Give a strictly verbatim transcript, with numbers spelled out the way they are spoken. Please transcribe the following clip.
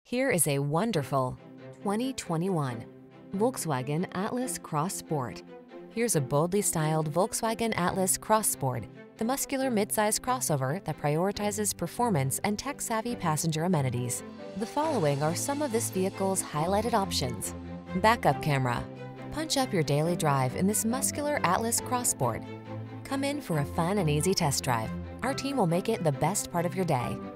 Here is a wonderful twenty twenty-one Volkswagen Atlas Cross Sport. Here's a boldly styled Volkswagen Atlas Cross Sport, the muscular midsize crossover that prioritizes performance and tech-savvy passenger amenities. The following are some of this vehicle's highlighted options: backup camera. Punch up your daily drive in this muscular Atlas Cross Sport. Come in for a fun and easy test drive. Our team will make it the best part of your day.